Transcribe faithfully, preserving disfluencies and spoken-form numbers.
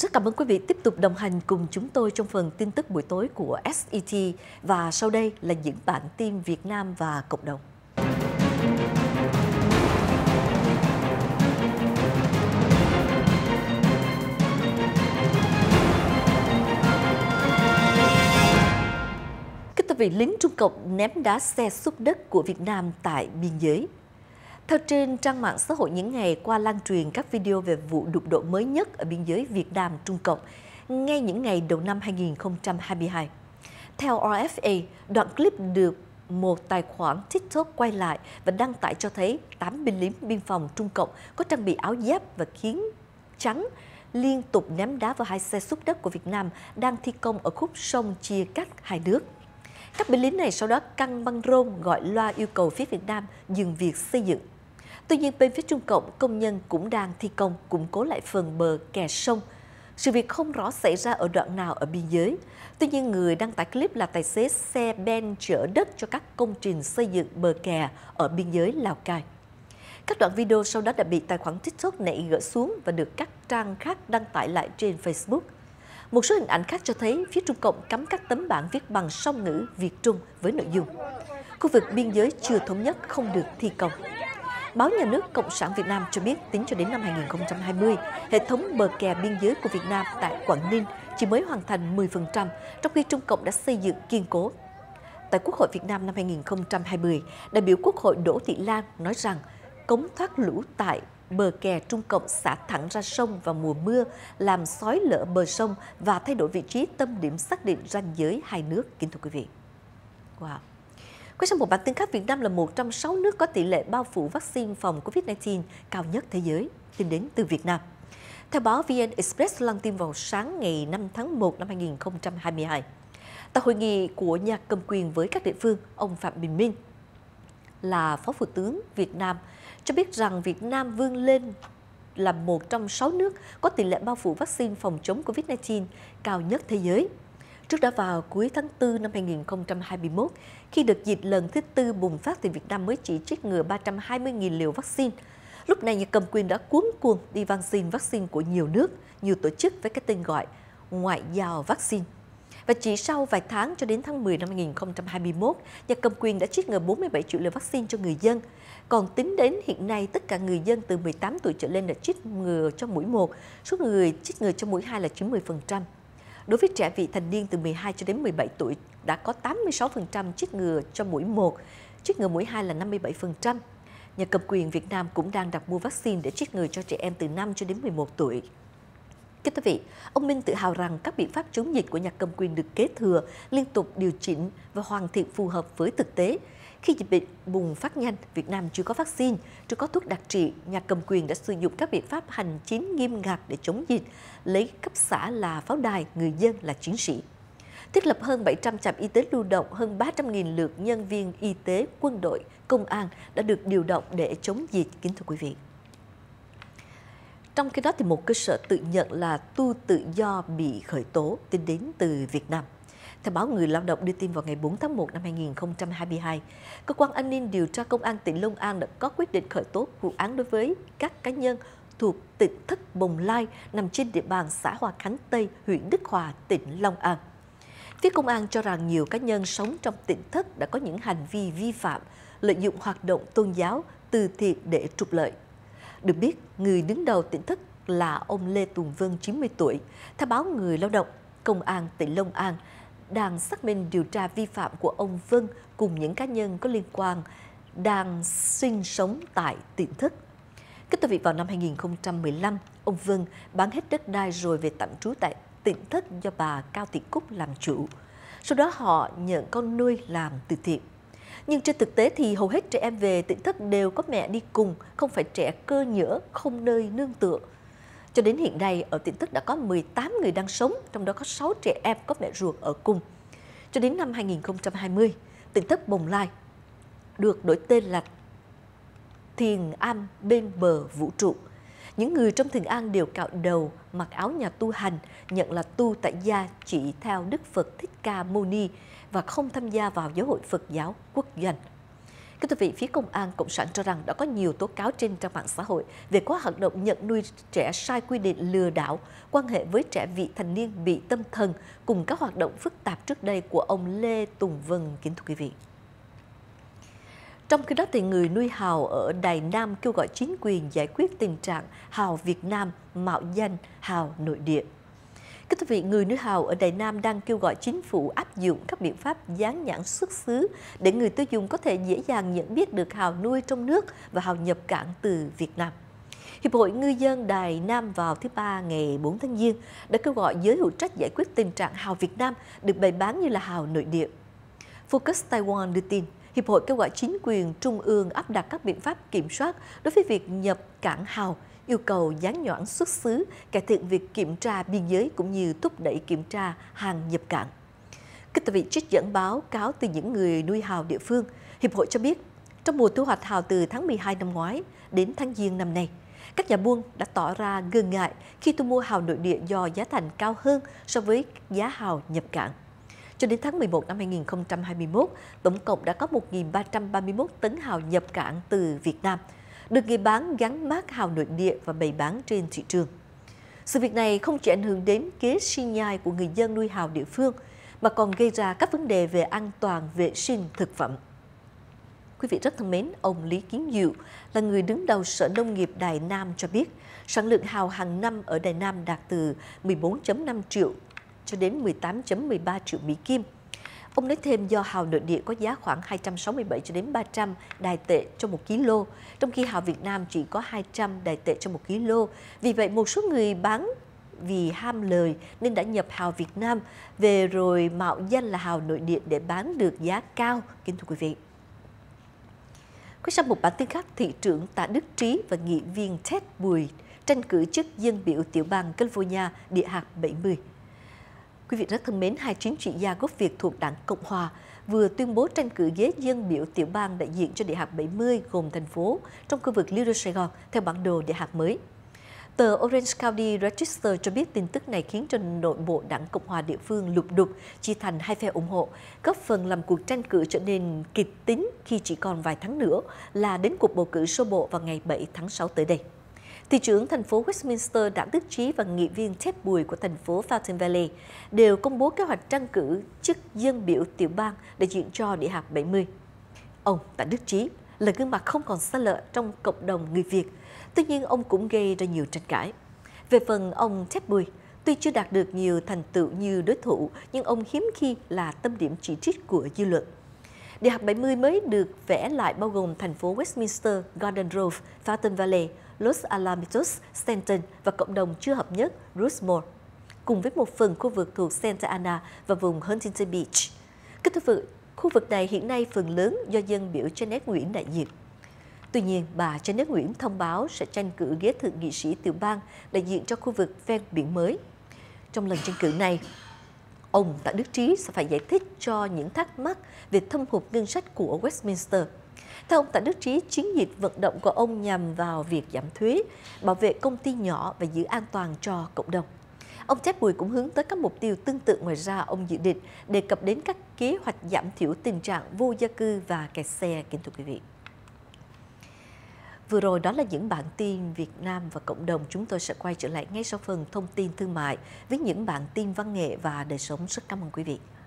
Rất cảm ơn quý vị tiếp tục đồng hành cùng chúng tôi trong phần tin tức buổi tối của ét e tê và sau đây là những bản tin Việt Nam và cộng đồng. Kính thưa quý vị, lính Trung Cộng ném đá xe xúc đất của Việt Nam tại biên giới. Theo trên trang mạng xã hội những ngày qua lan truyền các video về vụ đụng độ mới nhất ở biên giới Việt Nam-Trung Cộng, ngay những ngày đầu năm hai nghìn không trăm hai mươi hai. Theo rờ ép a, đoạn clip được một tài khoản TikTok quay lại và đăng tải cho thấy tám binh lính biên phòng Trung Cộng có trang bị áo giáp và khiên trắng liên tục ném đá vào hai xe xúc đất của Việt Nam đang thi công ở khúc sông chia cắt hai nước. Các binh lính này sau đó căng băng rôn gọi loa yêu cầu phía Việt Nam dừng việc xây dựng. Tuy nhiên, bên phía Trung Cộng, công nhân cũng đang thi công củng cố lại phần bờ kè sông. Sự việc không rõ xảy ra ở đoạn nào ở biên giới. Tuy nhiên, người đăng tải clip là tài xế xe ben chở đất cho các công trình xây dựng bờ kè ở biên giới Lào Cai. Các đoạn video sau đó đã bị tài khoản TikTok này gỡ xuống và được các trang khác đăng tải lại trên Facebook. Một số hình ảnh khác cho thấy phía Trung Cộng cắm các tấm bảng viết bằng song ngữ Việt-Trung với nội dung khu vực biên giới chưa thống nhất không được thi công. Báo Nhà nước Cộng sản Việt Nam cho biết tính cho đến năm hai nghìn không trăm hai mươi, hệ thống bờ kè biên giới của Việt Nam tại Quảng Ninh chỉ mới hoàn thành mười phần trăm, trong khi Trung Cộng đã xây dựng kiên cố. Tại Quốc hội Việt Nam năm hai nghìn không trăm hai mươi, đại biểu Quốc hội Đỗ Thị Lan nói rằng cống thoát lũ tại bờ kè Trung Cộng xả thẳng ra sông vào mùa mưa, làm xói lở bờ sông và thay đổi vị trí tâm điểm xác định ranh giới hai nước. Kính thưa quý vị. Wow. Quay sang một bản tin khác, Việt Nam là một trong sáu nước có tỷ lệ bao phủ vaccine phòng Covid mười chín cao nhất thế giới, tin đến từ Việt Nam. Theo báo vê en Express loan tin vào sáng ngày năm tháng một năm hai nghìn không trăm hai mươi hai, tại hội nghị của nhà cầm quyền với các địa phương, ông Phạm Bình Minh là Phó Thủ tướng Việt Nam cho biết rằng Việt Nam vươn lên là một trong sáu nước có tỷ lệ bao phủ vaccine phòng chống Covid mười chín cao nhất thế giới. Trước đó vào cuối tháng tư năm hai nghìn không trăm hai mươi mốt, khi đợt dịch lần thứ tư bùng phát thì Việt Nam mới chỉ trích ngừa ba trăm hai mươi nghìn liều vaccine. Lúc này nhà cầm quyền đã cuống cuồng đi vaccine vaccine của nhiều nước, nhiều tổ chức với cái tên gọi ngoại giao vaccine. Và chỉ sau vài tháng cho đến tháng mười năm hai nghìn không trăm hai mươi mốt, nhà cầm quyền đã trích ngừa bốn mươi bảy triệu liều vaccine cho người dân. Còn tính đến hiện nay, tất cả người dân từ mười tám tuổi trở lên đã trích ngừa cho mũi một, số người trích ngừa cho mũi hai là chín mươi phần trăm. Đối với trẻ vị thành niên từ mười hai cho đến mười bảy tuổi đã có tám mươi sáu phần trăm trích ngừa cho mũi một, trích ngừa mũi hai là năm mươi bảy phần trăm. Nhà cầm quyền Việt Nam cũng đang đặt mua vaccine để trích ngừa cho trẻ em từ năm cho đến mười một tuổi. Kính thưa quý vị, ông Minh tự hào rằng các biện pháp chống dịch của nhà cầm quyền được kế thừa, liên tục điều chỉnh và hoàn thiện phù hợp với thực tế. Khi dịch bệnh bùng phát nhanh, Việt Nam chưa có vaccine, chưa có thuốc đặc trị, nhà cầm quyền đã sử dụng các biện pháp hành chính nghiêm ngặt để chống dịch, lấy cấp xã là pháo đài, người dân là chiến sĩ. Thiết lập hơn bảy trăm trạm y tế lưu động, hơn ba trăm nghìn lượt nhân viên y tế, quân đội, công an đã được điều động để chống dịch. Kính thưa quý vị. Trong khi đó, thì một cơ sở tự nhận là tu tự do bị khởi tố tin đến từ Việt Nam. Theo báo Người Lao động đưa tin vào ngày bốn tháng một năm hai nghìn không trăm hai mươi hai, Cơ quan An ninh điều tra Công an tỉnh Long An đã có quyết định khởi tố vụ án đối với các cá nhân thuộc tỉnh thất Bồng Lai nằm trên địa bàn xã Hòa Khánh Tây, huyện Đức Hòa, tỉnh Long An. Phía công an cho rằng nhiều cá nhân sống trong tỉnh thất đã có những hành vi vi phạm, lợi dụng hoạt động tôn giáo, từ thiện để trục lợi. Được biết, người đứng đầu tỉnh thất là ông Lê Tùng Vân, chín mươi tuổi. Theo báo Người Lao động, Công an tỉnh Long An đang xác minh điều tra vi phạm của ông Vân cùng những cá nhân có liên quan đang sinh sống tại tỉnh thất. Kính thưa quý vị, vào năm hai nghìn không trăm mười lăm, ông Vân bán hết đất đai rồi về tạm trú tại tỉnh thất do bà Cao Thị Cúc làm chủ. Sau đó họ nhận con nuôi làm từ thiện. Nhưng trên thực tế thì hầu hết trẻ em về tỉnh thất đều có mẹ đi cùng, không phải trẻ cơ nhỡ, không nơi nương tựa. Cho đến hiện nay, ở tỉnh thất đã có mười tám người đang sống, trong đó có sáu trẻ em có mẹ ruột ở cùng. Cho đến năm hai nghìn không trăm hai mươi, tỉnh thất Bồng Lai được đổi tên là Thiền Am bên bờ vũ trụ. Những người trong Thiền Am đều cạo đầu, mặc áo nhà tu hành, nhận là tu tại gia chỉ theo Đức Phật Thích Ca Mâu Ni và không tham gia vào giáo hội Phật giáo quốc doanh. Kính thưa quý vị, phía Công an Cộng sản cho rằng đã có nhiều tố cáo trên trang mạng xã hội về các hoạt động nhận nuôi trẻ sai quy định, lừa đảo, quan hệ với trẻ vị thành niên bị tâm thần cùng các hoạt động phức tạp trước đây của ông Lê Tùng Vân. Kính thưa quý vị. Trong khi đó, thì người nuôi hào ở Đài Nam kêu gọi chính quyền giải quyết tình trạng hào Việt Nam mạo danh hào nội địa. Kính thưa quý vị, người nuôi hào ở Đài Nam đang kêu gọi chính phủ áp dụng các biện pháp dán nhãn xuất xứ để người tiêu dùng có thể dễ dàng nhận biết được hào nuôi trong nước và hào nhập cảng từ Việt Nam. Hiệp hội Ngư dân Đài Nam vào thứ Ba ngày bốn tháng Giêng đã kêu gọi giới hữu trách giải quyết tình trạng hào Việt Nam được bày bán như là hào nội địa. Focus Taiwan đưa tin, Hiệp hội kêu gọi chính quyền trung ương áp đặt các biện pháp kiểm soát đối với việc nhập cảng hào, yêu cầu dán nhãn xuất xứ, cải thiện việc kiểm tra biên giới cũng như thúc đẩy kiểm tra hàng nhập cảng. Kính thưa quý vị, trích dẫn báo cáo từ những người nuôi hào địa phương, Hiệp hội cho biết trong mùa thu hoạch hào từ tháng mười hai năm ngoái đến tháng Giêng năm nay, các nhà buôn đã tỏ ra ngần ngại khi thu mua hào nội địa do giá thành cao hơn so với giá hào nhập cảng. Cho đến tháng mười một năm hai nghìn không trăm hai mươi mốt, tổng cộng đã có một nghìn ba trăm ba mươi mốt tấn hào nhập cảng từ Việt Nam, được người bán gắn mác hào nội địa và bày bán trên thị trường. Sự việc này không chỉ ảnh hưởng đến kế sinh nhai của người dân nuôi hào địa phương, mà còn gây ra các vấn đề về an toàn vệ sinh thực phẩm. Quý vị rất thân mến, ông Lý Kiến Diệu là người đứng đầu Sở Nông nghiệp Đài Nam cho biết, sản lượng hào hàng năm ở Đài Nam đạt từ mười bốn phẩy năm triệu cho đến mười tám phẩy mười ba triệu Mỹ Kim. Ông nói thêm do hào nội địa có giá khoảng hai trăm sáu mươi bảy cho đến ba trăm đài tệ cho một kg, trong khi hào Việt Nam chỉ có hai trăm đài tệ cho một kg. Vì vậy, một số người bán vì ham lời nên đã nhập hào Việt Nam về rồi mạo danh là hào nội địa để bán được giá cao. Kính thưa quý vị. Quay sang một bản tin khác, thị trưởng Tạ Đức Trí và nghị viên Ted Bùi tranh cử chức dân biểu tiểu bang California địa hạt bảy mươi. Quý vị rất thân mến, hai chính trị gia gốc Việt thuộc Đảng Cộng Hòa vừa tuyên bố tranh cử ghế dân biểu tiểu bang đại diện cho địa hạt bảy mươi gồm thành phố trong khu vực Little Sài Gòn theo bản đồ địa hạt mới. Tờ Orange County Register cho biết tin tức này khiến cho nội bộ Đảng Cộng Hòa địa phương lục đục, chia thành hai phe ủng hộ, góp phần làm cuộc tranh cử trở nên kịch tính khi chỉ còn vài tháng nữa là đến cuộc bầu cử sơ bộ vào ngày bảy tháng sáu tới đây. Thị trưởng thành phố Westminster Đảng Đức Trí và nghị viên Ted Bùi của thành phố Fountain Valley đều công bố kế hoạch tranh cử chức dân biểu tiểu bang đại diện cho địa hạt bảy mươi. Ông Tạ Đức Trí là gương mặt không còn xa lạ trong cộng đồng người Việt, tuy nhiên ông cũng gây ra nhiều tranh cãi. Về phần ông Ted Bùi, tuy chưa đạt được nhiều thành tựu như đối thủ, nhưng ông hiếm khi là tâm điểm chỉ trích của dư luận. Địa hạt bảy mươi mới được vẽ lại bao gồm thành phố Westminster, Garden Grove, Fountain Valley, Los Alamitos, Stanton và cộng đồng chưa hợp nhất Rosemore, cùng với một phần khu vực thuộc Santa Ana và vùng Huntington Beach. Kính thưa quý vị, khu vực này hiện nay phần lớn do dân biểu Janet Nguyễn đại diện. Tuy nhiên, bà Janet Nguyễn thông báo sẽ tranh cử ghế thượng nghị sĩ tiểu bang đại diện cho khu vực ven biển mới. Trong lần tranh cử này, ông Tạ Đức Trí sẽ phải giải thích cho những thắc mắc về thâm hụt ngân sách của Westminster. Theo ông Tạ Đức Trí, chiến dịch vận động của ông nhằm vào việc giảm thuế, bảo vệ công ty nhỏ và giữ an toàn cho cộng đồng. Ông Ted Bùi cũng hướng tới các mục tiêu tương tự. Ngoài ra, ông dự định đề cập đến các kế hoạch giảm thiểu tình trạng vô gia cư và kẹt xe. Kính thưa quý vị. Vừa rồi đó là những bản tin Việt Nam và cộng đồng. Chúng tôi sẽ quay trở lại ngay sau phần thông tin thương mại với những bản tin văn nghệ và đời sống. Rất cảm ơn quý vị.